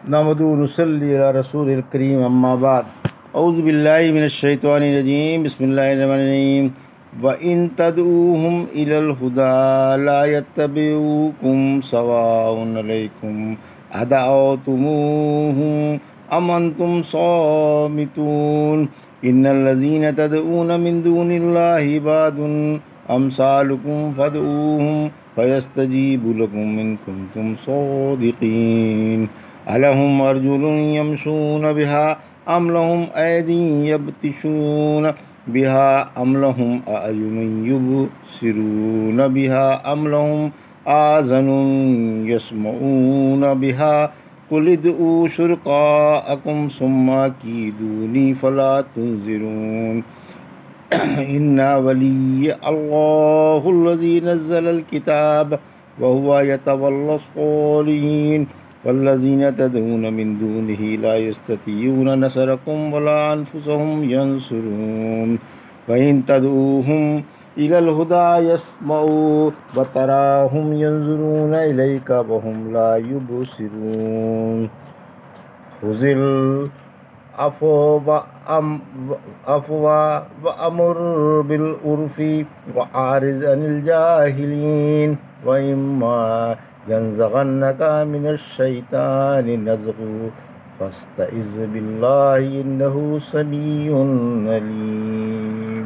نحمدہ و نصلی علی رسول الکریم اما بعد اعوذ باللہ من الشیطان الرجیم بسم اللہ الرحمن الرحیم وَإِن تَدْعُوهُمْ إِلَى الْهُدَىٰ لَا يَتَّبِعُوكُمْ سَوَاءٌ عَلَيْكُمْ أَدَعَوْتُمُوهُمْ أَمْ أَنْتُمْ صَامِتُونَ إِنَّ الَّذِينَ تَدْعُونَ مِن دُونِ اللَّهِ عِبَادٌ أَمْثَالُكُمْ فَادْعُوهُمْ فَيَسْتَجِيبُوا لَكُمْ إِن كُنتُمْ صَادِقِينَ أَلَهُمْ أَرْجُلٌ يَمْشُونَ بِهَا أَمْ لَهُمْ أَيْدٍ يَبْطِشُونَ بِهَا أَمْ لَهُمْ أَعْيُنٌ يُبْصِرُونَ بِهَا أَمْ لَهُمْ آذَانٌ يَسْمَعُونَ بِهَا قُلِ ادْعُوا شُرَكَاءَكُمْ ثُمَّ كِيدُونِي فَلَا تُنظِرُونَ إِنَّ وَلِيَّ اللَّهُ الَّذِي نَزَّلَ الْكِتَابَ وَهُوَ يَتَوَلَّى الصَّالِحِينَ وَالَّذِينَ تَدْعُونَ مِن دُونِهِ لَا يَسْتَطِيعُونَ نَصْرَكُمْ وَلَا أَنفُسَهُمْ يَنصُرُونَ وَإِن تَدْعُوهُمْ إِلَى الْهُدَىٰ يَسْمَعُوا وَتَرَاهُمْ يَنظُرُونَ إِلَيْكَ وَهُمْ لَا يُبْصِرُونَ خُذِ الْعَفْوَ وَأْمُرْ بِالْعُرْفِ وَأَعْرِضْ عَنِ الْجَاهِلِينَ وَإِمَّا يَنزَغَنَّكَ مِنَ الشَّيْطَانِ نَزْغٌ فَاسْتَعِذْ بِاللَّهِ إِنَّهُ سَمِيعٌ عَلِيمٌ۔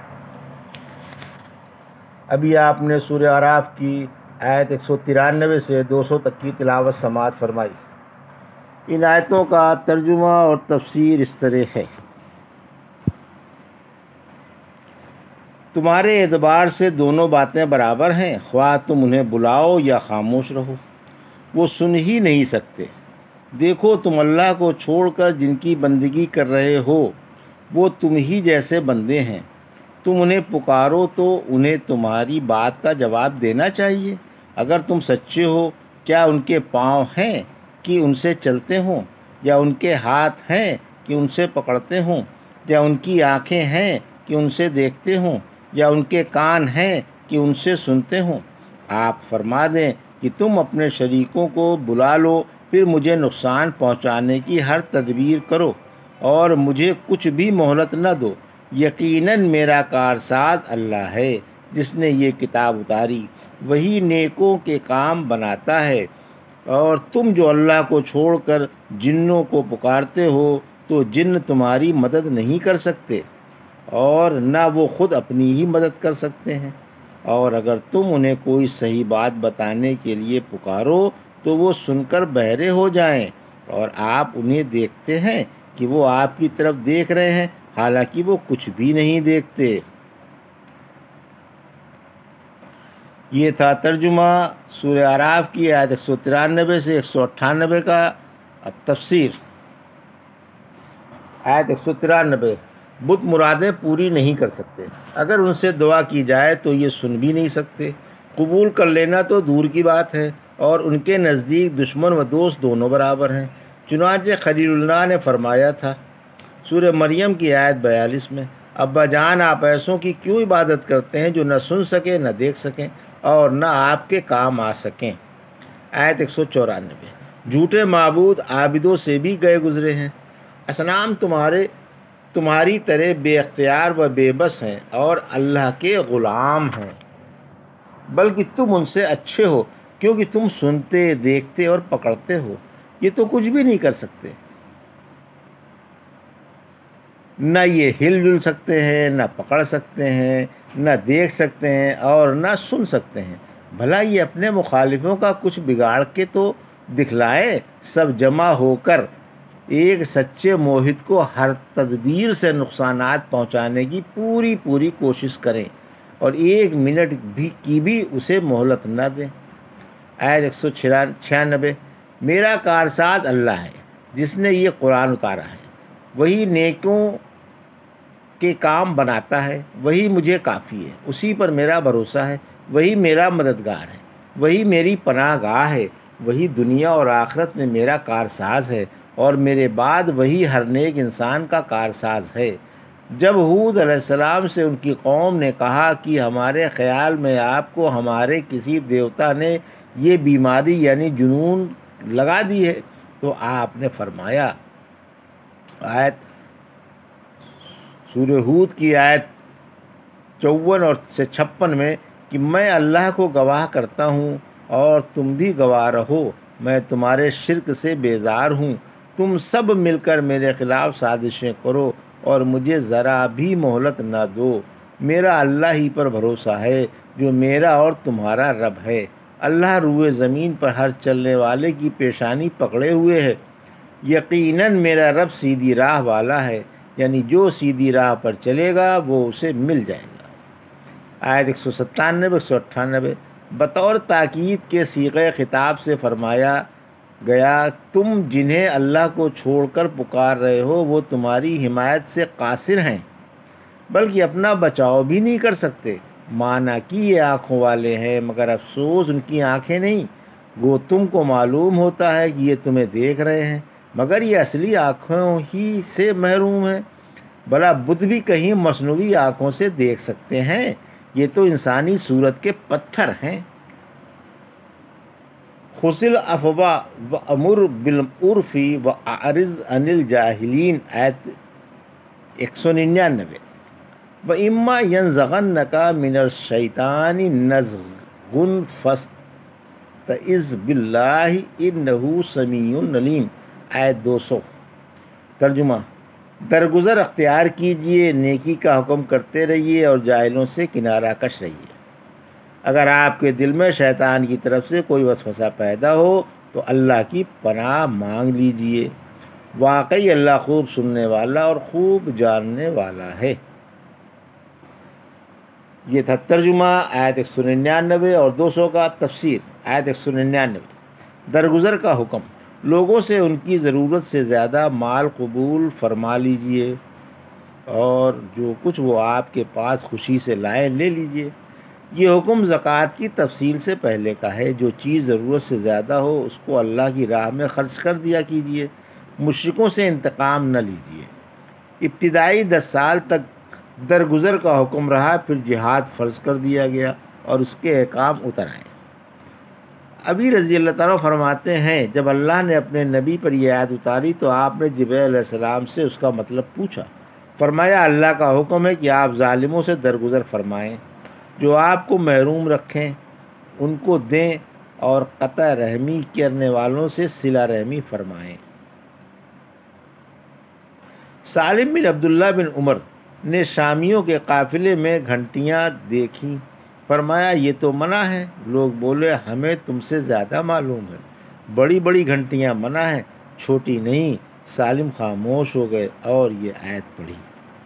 ابھی آپ نے سورہ اعراف کی آیت 193 سے 200 تک کی تلاوت سماعت فرمائی۔ ان آیتوں کا ترجمہ اور تفسیر اس طرح ہے: تمہارے اعتبار سے دونوں باتیں برابر ہیں، خواہ تم انہیں بلاؤ یا خاموش رہو، وہ سن ہی نہیں سکتے۔ دیکھو تم اللہ کو چھوڑ کر جن کی بندگی کر رہے ہو وہ تم ہی جیسے بندے ہیں، تم انہیں پکارو تو انہیں تمہاری بات کا جواب دینا چاہیے۔ اگر تم سچے ہو، کیا ان کے پاؤں ہیں کہ ان سے چلتے ہوں، یا ان کے ہاتھ ہیں کہ ان سے پکڑتے ہوں، یا ان کی آنکھیں ہیں کہ ان سے دیکھتے ہوں، یا ان کے کان ہیں کہ ان سے سنتے ہوں؟ آپ فرما دیں کہ تم اپنے شریکوں کو بلا لو، پھر مجھے نقصان پہنچانے کی ہر تدبیر کرو اور مجھے کچھ بھی مہلت نہ دو۔ یقیناً میرا کارساز اللہ ہے جس نے یہ کتاب اتاری، وہی نیکوں کے کام بناتا ہے۔ اور تم جو اللہ کو چھوڑ کر جنوں کو پکارتے ہو تو جن تمہاری مدد نہیں کر سکتے اور نہ وہ خود اپنی ہی مدد کر سکتے ہیں، اور اگر تم انہیں کوئی صحیح بات بتانے کے لیے پکارو تو وہ سن کر بہرے ہو جائیں، اور آپ انہیں دیکھتے ہیں کہ وہ آپ کی طرف دیکھ رہے ہیں حالانکہ وہ کچھ بھی نہیں دیکھتے۔ یہ تھا ترجمہ سورہ اعراف کی آیت 193 سے 198 کا۔ اب تفسیر۔ آیت 193: بت مرادیں پوری نہیں کر سکتے، اگر ان سے دعا کی جائے تو یہ سن بھی نہیں سکتے، قبول کر لینا تو دور کی بات ہے، اور ان کے نزدیک دشمن و دوست دونوں برابر ہیں۔ چنانچہ خلیل اللہ نے فرمایا تھا سورہ مریم کی آیت 42 میں: ابا جان آپ ایسوں کی کیوں عبادت کرتے ہیں جو نہ سن سکیں نہ دیکھ سکیں اور نہ آپ کے کام آ سکیں۔ آیت 194: جھوٹے معبود عابدوں سے بھی گئے گزرے ہیں، اصنام تمہاری طرح بے اختیار و بے بس ہیں اور اللہ کے غلام ہیں، بلکہ تم ان سے اچھے ہو کیونکہ تم سنتے، دیکھتے اور پکڑتے ہو، یہ تو کچھ بھی نہیں کر سکتے۔ نہ یہ ہل جل سکتے ہیں، نہ پکڑ سکتے ہیں، نہ دیکھ سکتے ہیں اور نہ سن سکتے ہیں۔ بھلا یہ اپنے مخالفوں کا کچھ بگاڑ کے تو دکھلائیں، سب جمع ہو کر ایک سچے موحد کو ہر تدبیر سے نقصانات پہنچانے کی پوری کوشش کریں اور ایک منٹ کی بھی اسے مہلت نہ دیں۔ آیت 196: میرا کارساز اللہ ہے جس نے یہ قرآن اتارا ہے، وہی نیکوں کے کام بناتا ہے، وہی مجھے کافی ہے، اسی پر میرا بھروسہ ہے، وہی میرا مددگار ہے، وہی میری پناہ گاہ ہے، وہی دنیا اور آخرت میں میرا کارساز ہے، اور میرے بعد وہی ہر نیک انسان کا کارساز ہے۔ جب ہود علیہ السلام سے ان کی قوم نے کہا کہ ہمارے خیال میں آپ کو ہمارے کسی دیوتا نے یہ بیماری یعنی جنون لگا دی ہے، تو آپ نے فرمایا، آیت سورہ ہود کی آیت 54 اور 56 میں، کہ میں اللہ کو گواہ کرتا ہوں اور تم بھی گواہ رہو، میں تمہارے شرک سے بیزار ہوں، تم سب مل کر میرے خلاف سازشیں کرو اور مجھے ذرا بھی مہلت نہ دو، میرا اللہ ہی پر بھروسہ ہے جو میرا اور تمہارا رب ہے، اللہ روئے زمین پر ہر چلنے والے کی پیشانی پکڑے ہوئے ہے، یقیناً میرا رب سیدھی راہ والا ہے، یعنی جو سیدھی راہ پر چلے گا وہ اسے مل جائے گا۔ آیت 197 198 بطور تاکید کے صیغہ خطاب سے فرمایا گیا، تم جنہیں اللہ کو چھوڑ کر پکار رہے ہو وہ تمہاری حمایت سے قاصر ہیں، بلکہ اپنا بچاؤ بھی نہیں کر سکتے، مانا کہ یہ آنکھوں والے ہیں مگر افسوس ان کی آنکھیں نہیں، گو تم کو معلوم ہوتا ہے کہ یہ تمہیں دیکھ رہے ہیں مگر یہ اصلی آنکھوں ہی سے محروم ہیں، بھلا بت بھی کہیں مصنوعی آنکھوں سے دیکھ سکتے ہیں؟ یہ تو انسانی صورت کے پتھر ہیں۔ خذ العفو وامر بالعرف واعرض عن الجاہلین، آیت 199 وَإِمَّا يَنزَغَنَّكَ مِنَ الشَّيْطَانِ نَزْغٌ فَاسْتَعِذْ بِاللَّهِ إِنَّهُ سَمِيعٌ عَلِيمٌ، آیت 200۔ ترجمہ: درگزر اختیار کیجئے، نیکی کا حکم کرتے رہیے اور جاہلوں سے کنارہ کش رہیے۔ اگر آپ کے دل میں شیطان کی طرف سے کوئی وسوسہ پیدا ہو تو اللہ کی پناہ مانگ لیجئے، واقعی اللہ خوب سننے والا اور خوب جاننے والا ہے۔ یہ تھا ترجمہ آیت 199 اور 200 کا تفسیر۔ آیت 199، درگزر کا حکم، لوگوں سے ان کی ضرورت سے زیادہ مال قبول فرما لیجئے اور جو کچھ وہ آپ کے پاس خوشی سے لائیں لے لیجئے۔ یہ حکم زکوٰۃ کی تفصیل سے پہلے کا ہے، جو چیز ضرورت سے زیادہ ہو اس کو اللہ کی راہ میں خرچ کر دیا کیجئے، مشرکوں سے انتقام نہ لیجئے۔ ابتدائی 10 سال تک درگزر کا حکم رہا، پھر جہاد فرض کر دیا گیا اور اس کے احکام اتر آئے۔ ابی رضی اللہ تعالیٰ فرماتے ہیں، جب اللہ نے اپنے نبی پر یہ آیت اتاری تو آپ نے جبرائیل علیہ السلام سے اس کا مطلب پوچھا، فرمایا اللہ کا حکم ہے کہ آپ ظالموں سے درگزر فرمائیں، جو آپ کو محروم رکھیں ان کو دیں اور قطع رحمی کرنے والوں سے صلہ رحمی فرمائیں۔ سالم بن عبداللہ بن عمر نے شامیوں کے قافلے میں گھنٹیاں دیکھیں، فرمایا یہ تو منع ہے، لوگ بولے ہمیں تم سے زیادہ معلوم ہے، بڑی بڑی گھنٹیاں منع ہیں، چھوٹی نہیں۔ سالم خاموش ہو گئے اور یہ آیت پڑھی۔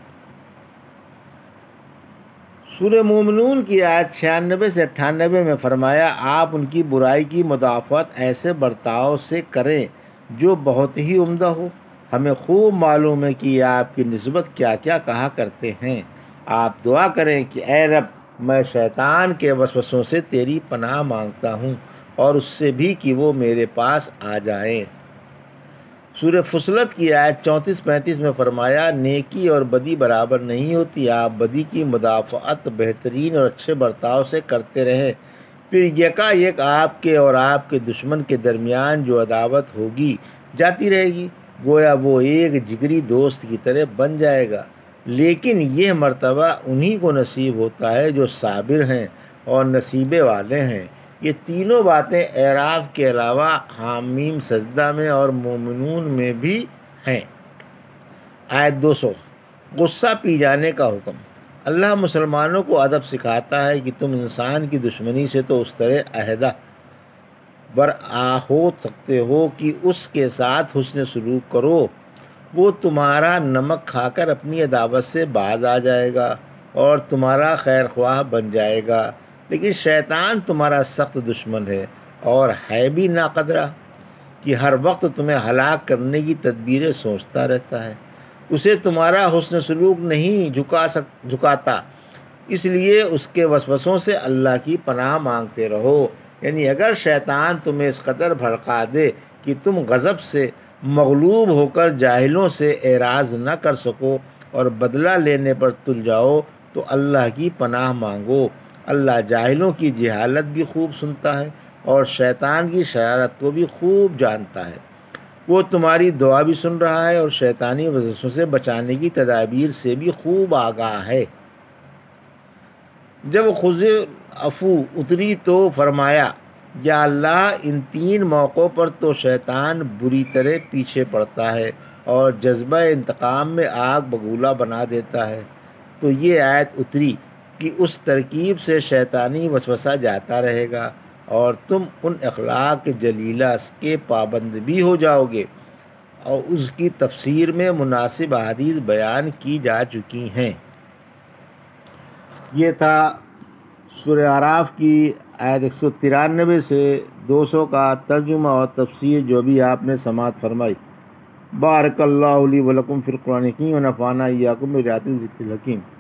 سورہ مومنون کی آیت 96 سے 98 میں فرمایا، آپ ان کی برائی کی مدافعت ایسے برتاؤ سے کریں جو بہت ہی عمدہ ہو، ہمیں خوب معلوم ہے کہ یہ آپ کی نسبت کیا کیا کہا کرتے ہیں، آپ دعا کریں کہ اے رب میں شیطان کے وسوسوں سے تیری پناہ مانگتا ہوں اور اس سے بھی کہ وہ میرے پاس آ جائیں۔ سورہ فصلت کی آیت 34-35 میں فرمایا، نیکی اور بدی برابر نہیں ہوتی، آپ بدی کی مدافعت بہترین اور اچھے برتاؤ سے کرتے رہیں، پھر یکا یک آپ کے اور آپ کے دشمن کے درمیان جو عداوت ہوگی جاتی رہے گی، گویا وہ ایک جگری دوست کی طرح بن جائے گا، لیکن یہ مرتبہ انہی کو نصیب ہوتا ہے جو صابر ہیں اور نصیبے والے ہیں۔ یہ تینوں باتیں اعراف کے علاوہ حامیم سجدہ میں اور مومنون میں بھی ہیں۔ آیت 200، غصہ پی جانے کا حکم، اللہ مسلمانوں کو ادب سکھاتا ہے کہ تم انسان کی دشمنی سے تو اس طرح عہدہ برآ ہو سکتے ہو کہ اس کے ساتھ حسن سلوک کرو، وہ تمہارا نمک کھا کر اپنی عداوت سے باز آ جائے گا اور تمہارا خیر خواہ بن جائے گا، لیکن شیطان تمہارا سخت دشمن ہے اور ہے بھی ناقدرہ کہ ہر وقت تمہیں ہلاک کرنے کی تدبیریں سوچتا رہتا ہے، اسے تمہارا حسن سلوک نہیں جھکاتا، اس لیے اس کے وسوسوں سے اللہ کی پناہ مانگتے رہو، یعنی اگر شیطان تمہیں اس قدر بھڑکا دے کہ تم غضب سے مغلوب ہو کر جاہلوں سے اعراض نہ کر سکو اور بدلہ لینے پر تل جاؤ تو اللہ کی پناہ مانگو، اللہ جاہلوں کی جہالت بھی خوب سنتا ہے اور شیطان کی شرارت کو بھی خوب جانتا ہے۔ وہ تمہاری دعا بھی سن رہا ہے اور شیطانی وسوسوں سے بچانے کی تدابیر سے بھی خوب آگاہ ہے۔ جب خضر عفو اتری تو فرمایا، یا اللہ، ان 3 موقعوں پر تو شیطان بری طرح پیچھے پڑتا ہے اور جذبہ انتقام میں آگ بگولا بنا دیتا ہے۔ تو یہ آیت اتری کہ اس ترکیب سے شیطانی وسوسہ جاتا رہے گا اور تم ان اخلاق جلیلہ کے پابند بھی ہو جاؤ گے، اور اس کی تفسیر میں مناسب احادیث بیان کی جا چکی ہیں۔ یہ تھا سورہ اعراف کی آیت 193 سے 200 کا ترجمہ اور تفسیر جو بھی آپ نے سماعت فرمائی۔ بارک اللہ لی و لکم فی القرآن الحکیم و نفعنا ایاکم بآیات الذکر الحکیم۔